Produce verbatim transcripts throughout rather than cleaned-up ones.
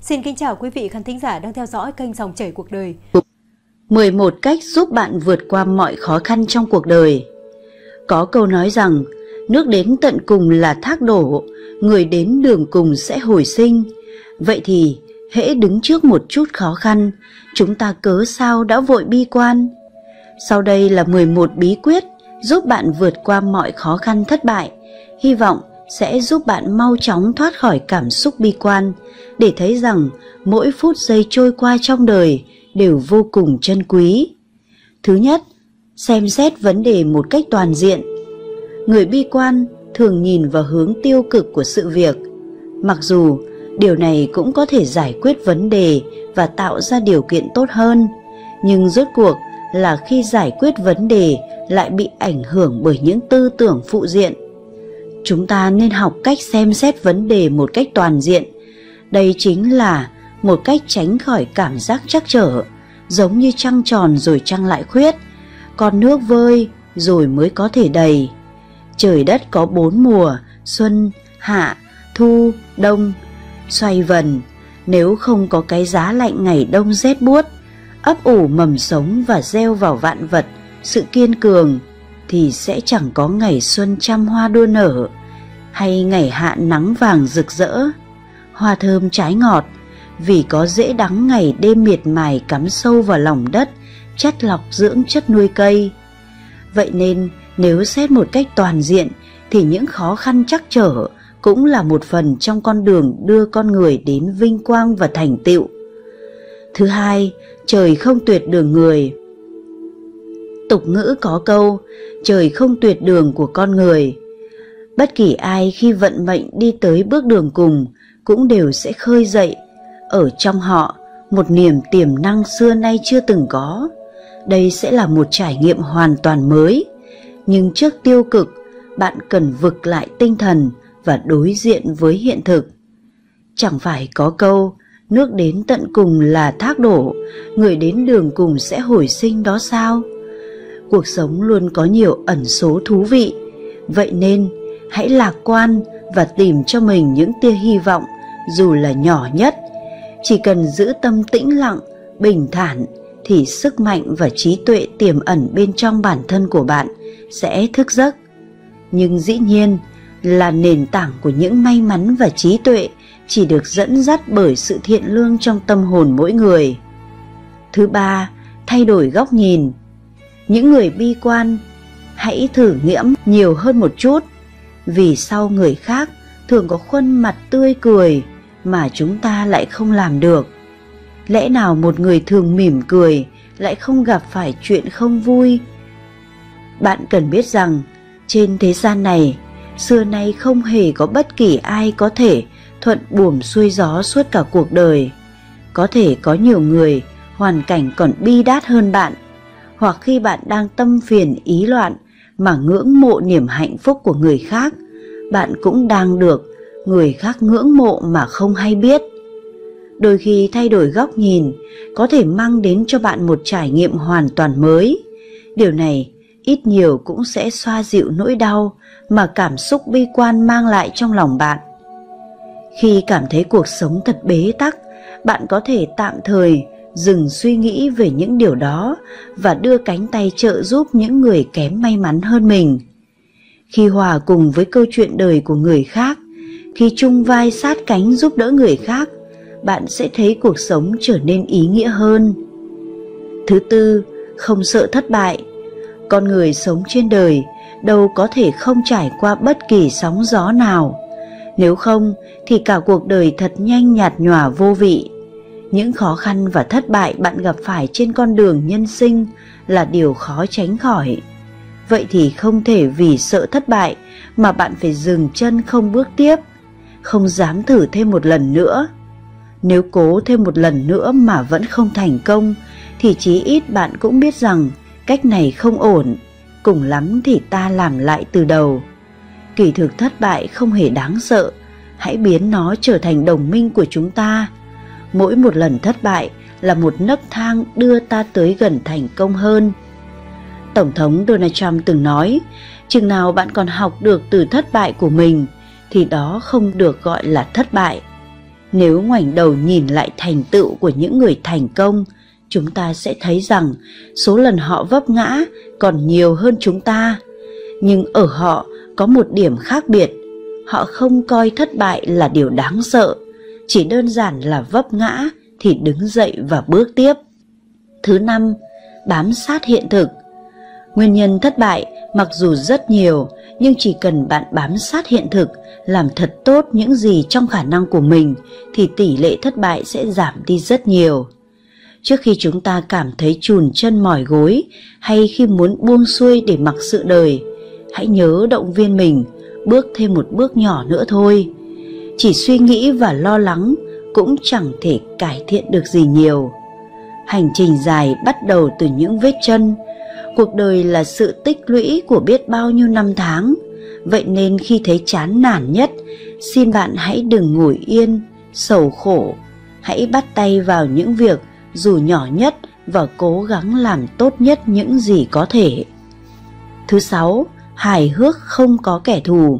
Xin kính chào quý vị khán thính giả đang theo dõi kênh Dòng Chảy Cuộc Đời. mười một cách giúp bạn vượt qua mọi khó khăn trong cuộc đời. Có câu nói rằng, nước đến tận cùng là thác đổ, người đến đường cùng sẽ hồi sinh. Vậy thì, hễ đứng trước một chút khó khăn, chúng ta cớ sao đã vội bi quan? Sau đây là mười một bí quyết giúp bạn vượt qua mọi khó khăn thất bại, hy vọng sẽ giúp bạn mau chóng thoát khỏi cảm xúc bi quan, để thấy rằng mỗi phút giây trôi qua trong đời đều vô cùng trân quý. Thứ nhất, xem xét vấn đề một cách toàn diện. Người bi quan thường nhìn vào hướng tiêu cực của sự việc, mặc dù điều này cũng có thể giải quyết vấn đề và tạo ra điều kiện tốt hơn, nhưng rốt cuộc là khi giải quyết vấn đề lại bị ảnh hưởng bởi những tư tưởng phụ diện. Chúng ta nên học cách xem xét vấn đề một cách toàn diện. Đây chính là một cách tránh khỏi cảm giác trắc trở, giống như trăng tròn rồi trăng lại khuyết, còn nước vơi rồi mới có thể đầy. Trời đất có bốn mùa, xuân, hạ, thu, đông, xoay vần. Nếu không có cái giá lạnh ngày đông rét buốt, ấp ủ mầm sống và gieo vào vạn vật sự kiên cường, thì sẽ chẳng có ngày xuân trăm hoa đua nở, hay ngày hạ nắng vàng rực rỡ, hoa thơm trái ngọt, vì có rễ đắng ngày đêm miệt mài cắm sâu vào lòng đất, chắt lọc dưỡng chất nuôi cây. Vậy nên nếu xét một cách toàn diện thì những khó khăn trắc trở cũng là một phần trong con đường đưa con người đến vinh quang và thành tựu. Thứ hai, trời không tuyệt đường người. Tục ngữ có câu, trời không tuyệt đường của con người. Bất kỳ ai khi vận mệnh đi tới bước đường cùng cũng đều sẽ khơi dậy ở trong họ một niềm tiềm năng xưa nay chưa từng có. Đây sẽ là một trải nghiệm hoàn toàn mới. Nhưng trước tiêu cực, bạn cần vực lại tinh thần và đối diện với hiện thực. Chẳng phải có câu, nước đến tận cùng là thác đổ, người đến đường cùng sẽ hồi sinh đó sao? Cuộc sống luôn có nhiều ẩn số thú vị, vậy nên hãy lạc quan và tìm cho mình những tia hy vọng dù là nhỏ nhất. Chỉ cần giữ tâm tĩnh lặng, bình thản thì sức mạnh và trí tuệ tiềm ẩn bên trong bản thân của bạn sẽ thức giấc. Nhưng dĩ nhiên là nền tảng của những may mắn và trí tuệ chỉ được dẫn dắt bởi sự thiện lương trong tâm hồn mỗi người. Thứ ba, thay đổi góc nhìn. Những người bi quan hãy thử nghiễm nhiều hơn một chút, vì sau người khác thường có khuôn mặt tươi cười mà chúng ta lại không làm được. Lẽ nào một người thường mỉm cười lại không gặp phải chuyện không vui? Bạn cần biết rằng trên thế gian này xưa nay không hề có bất kỳ ai có thể thuận buồm xuôi gió suốt cả cuộc đời. Có thể có nhiều người hoàn cảnh còn bi đát hơn bạn, hoặc khi bạn đang tâm phiền ý loạn mà ngưỡng mộ niềm hạnh phúc của người khác, bạn cũng đang được người khác ngưỡng mộ mà không hay biết. Đôi khi thay đổi góc nhìn có thể mang đến cho bạn một trải nghiệm hoàn toàn mới. Điều này ít nhiều cũng sẽ xoa dịu nỗi đau mà cảm xúc bi quan mang lại trong lòng bạn. Khi cảm thấy cuộc sống thật bế tắc, bạn có thể tạm thời dừng suy nghĩ về những điều đó và đưa cánh tay trợ giúp những người kém may mắn hơn mình. Khi hòa cùng với câu chuyện đời của người khác, khi chung vai sát cánh giúp đỡ người khác, bạn sẽ thấy cuộc sống trở nên ý nghĩa hơn. Thứ tư, không sợ thất bại. Con người sống trên đời đâu có thể không trải qua bất kỳ sóng gió nào. Nếu không thì cả cuộc đời thật nhanh nhạt nhòa vô vị. Những khó khăn và thất bại bạn gặp phải trên con đường nhân sinh là điều khó tránh khỏi. Vậy thì không thể vì sợ thất bại mà bạn phải dừng chân không bước tiếp, không dám thử thêm một lần nữa. Nếu cố thêm một lần nữa mà vẫn không thành công thì chí ít bạn cũng biết rằng cách này không ổn, cùng lắm thì ta làm lại từ đầu. Kỳ thực thất bại không hề đáng sợ, hãy biến nó trở thành đồng minh của chúng ta. Mỗi một lần thất bại là một nấc thang đưa ta tới gần thành công hơn. Tổng thống Donald Trump từng nói, chừng nào bạn còn học được từ thất bại của mình thì đó không được gọi là thất bại. Nếu ngoảnh đầu nhìn lại thành tựu của những người thành công, chúng ta sẽ thấy rằng số lần họ vấp ngã còn nhiều hơn chúng ta. Nhưng ở họ có một điểm khác biệt, họ không coi thất bại là điều đáng sợ, chỉ đơn giản là vấp ngã thì đứng dậy và bước tiếp. Thứ năm, bám sát hiện thực. Nguyên nhân thất bại mặc dù rất nhiều, nhưng chỉ cần bạn bám sát hiện thực, làm thật tốt những gì trong khả năng của mình, thì tỷ lệ thất bại sẽ giảm đi rất nhiều. Trước khi chúng ta cảm thấy chùn chân mỏi gối, hay khi muốn buông xuôi để mặc sự đời, hãy nhớ động viên mình, bước thêm một bước nhỏ nữa thôi. Chỉ suy nghĩ và lo lắng cũng chẳng thể cải thiện được gì nhiều. Hành trình dài bắt đầu từ những vết chân. Cuộc đời là sự tích lũy của biết bao nhiêu năm tháng. Vậy nên khi thấy chán nản nhất, xin bạn hãy đừng ngồi yên, sầu khổ. Hãy bắt tay vào những việc dù nhỏ nhất và cố gắng làm tốt nhất những gì có thể. Thứ sáu, hài hước không có kẻ thù.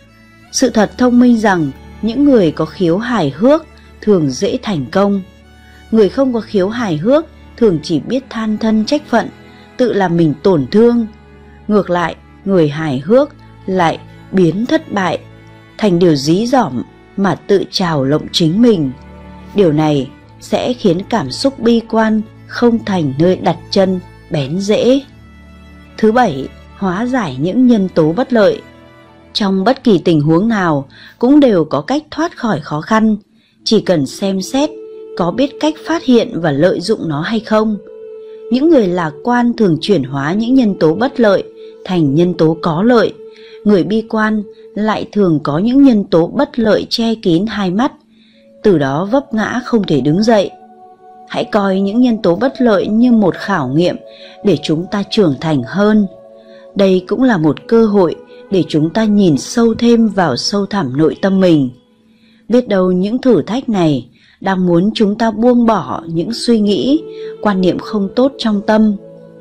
Sự thật thông minh rằng những người có khiếu hài hước thường dễ thành công. Người không có khiếu hài hước thường chỉ biết than thân trách phận, tự làm mình tổn thương. Ngược lại, người hài hước lại biến thất bại thành điều dí dỏm mà tự trào lộng chính mình. Điều này sẽ khiến cảm xúc bi quan không thành nơi đặt chân bén rễ. Thứ bảy, hóa giải những nhân tố bất lợi. Trong bất kỳ tình huống nào cũng đều có cách thoát khỏi khó khăn, chỉ cần xem xét có biết cách phát hiện và lợi dụng nó hay không. Những người lạc quan thường chuyển hóa những nhân tố bất lợi thành nhân tố có lợi. Người bi quan lại thường có những nhân tố bất lợi che kín hai mắt, từ đó vấp ngã không thể đứng dậy. Hãy coi những nhân tố bất lợi như một khảo nghiệm để chúng ta trưởng thành hơn. Đây cũng là một cơ hội để chúng ta nhìn sâu thêm vào sâu thẳm nội tâm mình. Biết đâu những thử thách này đang muốn chúng ta buông bỏ những suy nghĩ, quan niệm không tốt trong tâm.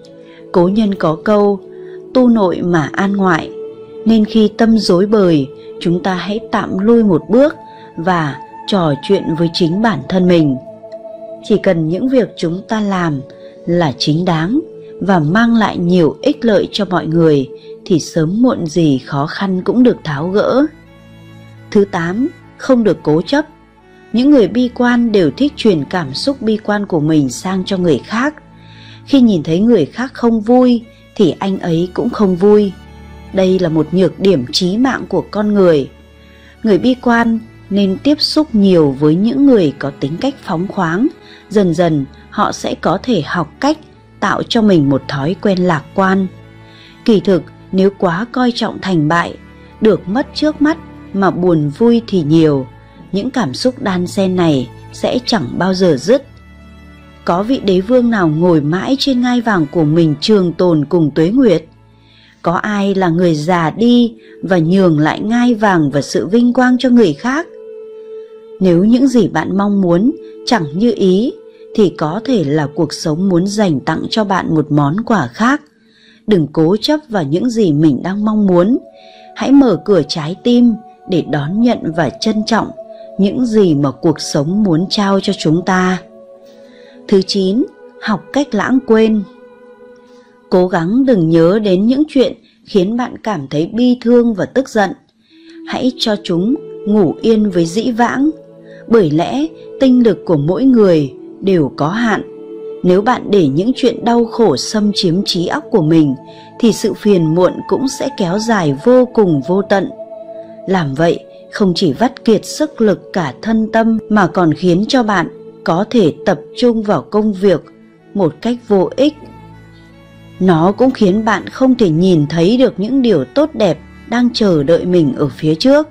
Cố nhân có câu, tu nội mà an ngoại, nên khi tâm rối bời, chúng ta hãy tạm lui một bước và trò chuyện với chính bản thân mình. Chỉ cần những việc chúng ta làm là chính đáng và mang lại nhiều ích lợi cho mọi người, thì sớm muộn gì khó khăn cũng được tháo gỡ. Thứ tám, không được cố chấp. Những người bi quan đều thích truyền cảm xúc bi quan của mình sang cho người khác. Khi nhìn thấy người khác không vui thì anh ấy cũng không vui. Đây là một nhược điểm chí mạng của con người. Người bi quan nên tiếp xúc nhiều với những người có tính cách phóng khoáng. Dần dần họ sẽ có thể học cách tạo cho mình một thói quen lạc quan. Kỳ thực, nếu quá coi trọng thành bại, được mất trước mắt mà buồn vui thì nhiều, những cảm xúc đan xen này sẽ chẳng bao giờ dứt. Có vị đế vương nào ngồi mãi trên ngai vàng của mình trường tồn cùng tuế nguyệt? Có ai là người già đi và nhường lại ngai vàng và sự vinh quang cho người khác? Nếu những gì bạn mong muốn chẳng như ý, thì có thể là cuộc sống muốn dành tặng cho bạn một món quà khác. Đừng cố chấp vào những gì mình đang mong muốn. Hãy mở cửa trái tim để đón nhận và trân trọng những gì mà cuộc sống muốn trao cho chúng ta. Thứ chín, học cách lãng quên. Cố gắng đừng nhớ đến những chuyện khiến bạn cảm thấy bi thương và tức giận. Hãy cho chúng ngủ yên với dĩ vãng. Bởi lẽ tinh lực của mỗi người đều có hạn. Nếu bạn để những chuyện đau khổ xâm chiếm trí óc của mình, thì sự phiền muộn cũng sẽ kéo dài vô cùng vô tận. Làm vậy không chỉ vắt kiệt sức lực cả thân tâm, mà còn khiến cho bạn có thể tập trung vào công việc một cách vô ích. Nó cũng khiến bạn không thể nhìn thấy được những điều tốt đẹp đang chờ đợi mình ở phía trước.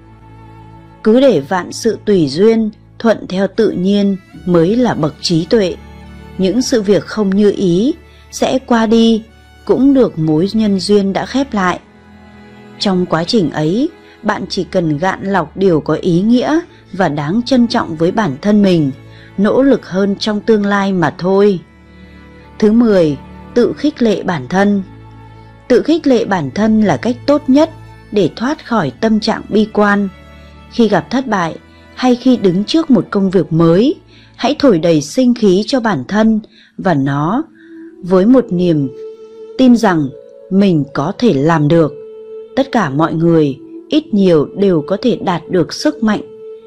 Cứ để vạn sự tùy duyên, thuận theo tự nhiên mới là bậc trí tuệ. Những sự việc không như ý sẽ qua đi, cũng được mối nhân duyên đã khép lại. Trong quá trình ấy, bạn chỉ cần gạn lọc điều có ý nghĩa và đáng trân trọng với bản thân mình, nỗ lực hơn trong tương lai mà thôi. Thứ mười, tự khích lệ bản thân. Tự khích lệ bản thân là cách tốt nhất để thoát khỏi tâm trạng bi quan. Khi gặp thất bại, hay khi đứng trước một công việc mới, hãy thổi đầy sinh khí cho bản thân và nó với một niềm tin rằng mình có thể làm được. Tất cả mọi người, ít nhiều đều có thể đạt được sức mạnh.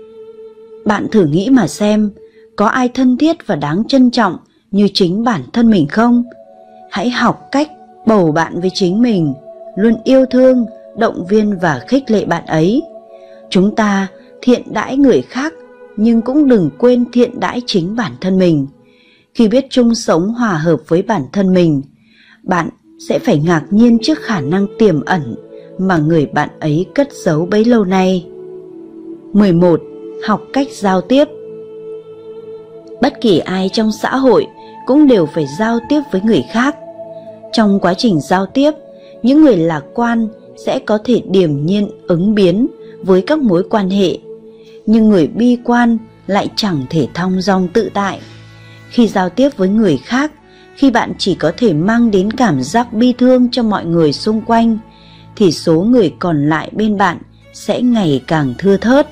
Bạn thử nghĩ mà xem, có ai thân thiết và đáng trân trọng như chính bản thân mình không? Hãy học cách bầu bạn với chính mình, luôn yêu thương, động viên và khích lệ bạn ấy. Chúng ta thiện đãi người khác, nhưng cũng đừng quên thiện đãi chính bản thân mình. Khi biết chung sống hòa hợp với bản thân mình, bạn sẽ phải ngạc nhiên trước khả năng tiềm ẩn mà người bạn ấy cất giấu bấy lâu nay. mười một. Học cách giao tiếp. Bất kỳ ai trong xã hội cũng đều phải giao tiếp với người khác. Trong quá trình giao tiếp, những người lạc quan sẽ có thể điềm nhiên ứng biến với các mối quan hệ, nhưng người bi quan lại chẳng thể thong dong tự tại. Khi giao tiếp với người khác, khi bạn chỉ có thể mang đến cảm giác bi thương cho mọi người xung quanh, thì số người còn lại bên bạn sẽ ngày càng thưa thớt.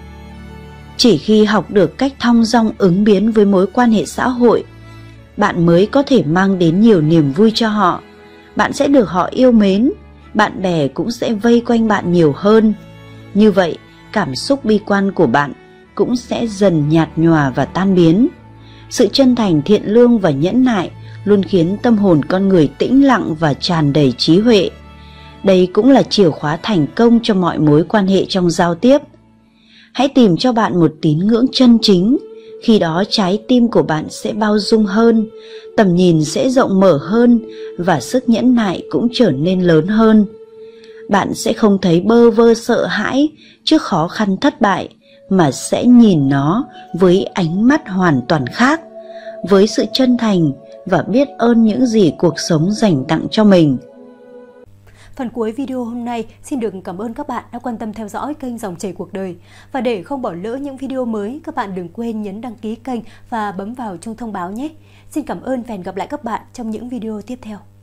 Chỉ khi học được cách thong dong ứng biến với mối quan hệ xã hội, bạn mới có thể mang đến nhiều niềm vui cho họ. Bạn sẽ được họ yêu mến, bạn bè cũng sẽ vây quanh bạn nhiều hơn. Như vậy, cảm xúc bi quan của bạn cũng sẽ dần nhạt nhòa và tan biến. Sự chân thành, thiện lương và nhẫn nại luôn khiến tâm hồn con người tĩnh lặng và tràn đầy trí huệ. Đây cũng là chìa khóa thành công cho mọi mối quan hệ trong giao tiếp. Hãy tìm cho bạn một tín ngưỡng chân chính, khi đó trái tim của bạn sẽ bao dung hơn, tầm nhìn sẽ rộng mở hơn và sức nhẫn nại cũng trở nên lớn hơn. Bạn sẽ không thấy bơ vơ sợ hãi trước khó khăn thất bại, mà sẽ nhìn nó với ánh mắt hoàn toàn khác, với sự chân thành và biết ơn những gì cuộc sống dành tặng cho mình. Phần cuối video hôm nay xin được cảm ơn các bạn đã quan tâm theo dõi kênh Dòng Chảy Cuộc Đời. Và để không bỏ lỡ những video mới, các bạn đừng quên nhấn đăng ký kênh và bấm vào chuông thông báo nhé. Xin cảm ơn và hẹn gặp lại các bạn trong những video tiếp theo.